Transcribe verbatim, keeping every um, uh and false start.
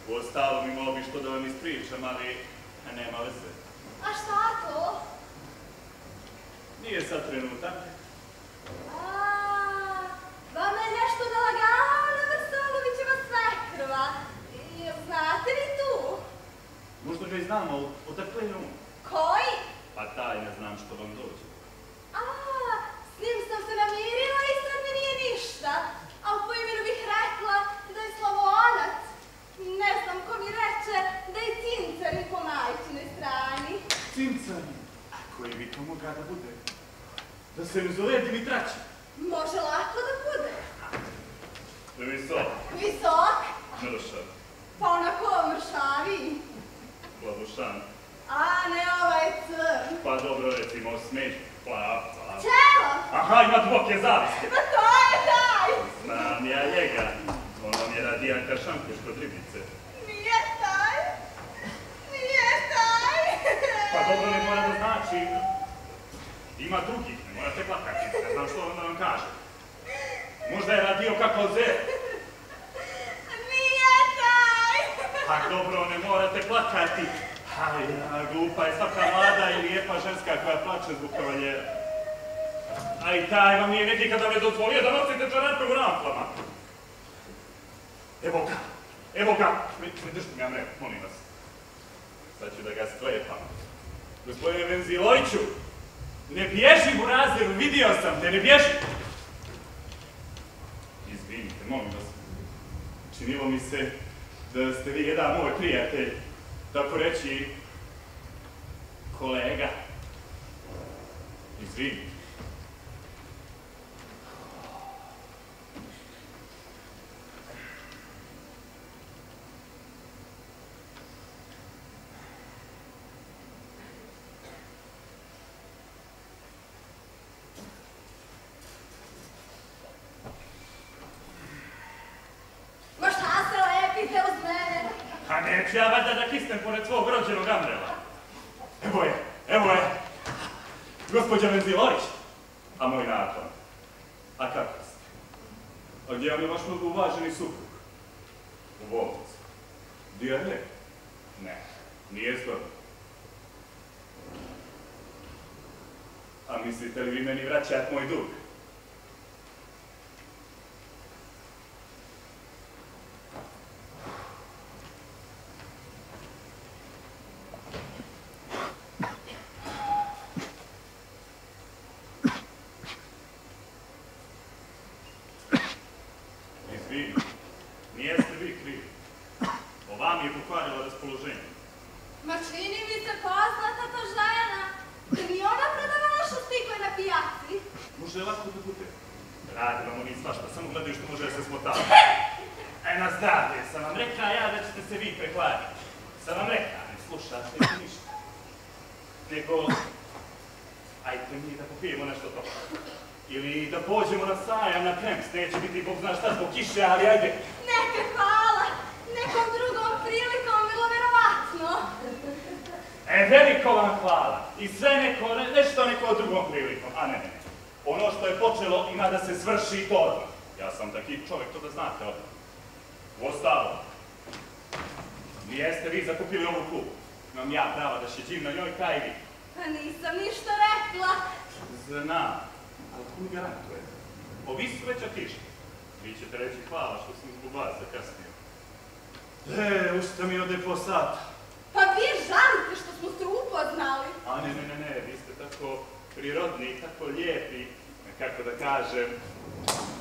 Uostalom imao bi što da vam ispričam, ali nema veze. A šta to? Nije sad trenutak. Aaaa, vam je nešto nalagala na Versalovićeva svekrva. Jel znate vi tu? Možda ga i znamo, odakle je on? Koji? Pa taj ne znam što vam dođe. Aaaa, s njim sam se namirila i sad mi nije ništa. A po imenu bih rekla da je Slavonac. Ne znam ko mi reče da je Cincarin po majčinoj strani. Cincarin? A koji bi to mogao da bude? Da se ne zove Dimitrači? Može lako da bude. Visok. Visok? Mršav. Pa onako mršaviji. Plavušan. A ne, ovaj crn. Pa dobro, recimo, smeđ. Plav, plav. Čelo? Aha, ima duboke zaviste. Pa to je taj! Znam ja njega. On vam je radijanka Šankuš kod ribice. Nije taj. Nije taj. Pa dobro, ne mora da znači. Ima drugih, ne morate plakati. Ne znam što onda vam kaže. Možda je radio kako zer. Nije taj. Pa dobro, ne morate plakati. Aj, ja, glupa je svaka mlada i lijepa ženska koja plače zbog kavaljera. Aj, taj vam nije neki kada me dozvolio da nosite čarape u ramplama. Evo ga, evo ga. Držite mi, Amre, molim vas. Sad ću da ga sklepam. Gospodine Venziloviću, ne bježi u razredu, vidio sam te, ne bježi. Izvinite, molim vas. Činilo mi se da ste vi jedan moj prijatelj, tako reći, kolega. Izvinite. Ma šta se lepite uz mene? A neću ja valjda da kisnem pored svog rođenog Amrela. Evo je, evo je. Gospođa Venzilović. A moj nakon. A kako ste? A gdje vam je vaš mnogo uvaženi suprug? U bolnicu. Dijare? Ne, nije zgodno. A mislite li vi meni vraćat moj dug? Ma čini mi se poznata to žena. Da mi ona prodavala šustikle na pijaci. Može lako da bude. Radi vam oni svašta, samo gledaju što može da se smotava. E, na zdravlje, sam vam rekla ja da ćete se vi prekladiti. Sam vam rekla, ne slušate ništa. Nego, ajte mi da popijemo nešto to. Ili da pođemo na sajam, na Krems, neće biti bog zna šta zbog kiše, ali ajde. Neka hvala, nekom drugom prilikom bilo verovatno. E, veliko vam hvala. I sve neko, nešto neko drugom prilikom, a ne, ne. Ono što je počelo ima da se svrši to odmah. Ja sam taki čovjek, to da znate odmah. Uostalom, nijeste vi zakupili ovu kupu. Imam ja prava da šeđim na njoj kaj vi. Pa nisam ništa rekla. Znam, ali kud garantujete? Ovi su već otišli. Vi ćete reći hvala što sam zbog vas zakasnio. E, ušte mi ode po sata. Pa vi žalite što smo se upoznali. A ne, ne, ne, ne, vi ste tako prirodni, tako lijepi, kako da kažem,